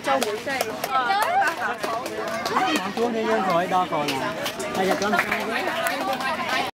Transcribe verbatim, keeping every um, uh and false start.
Món xuống đi dân khỏi đo còn à. Bây giờ con sai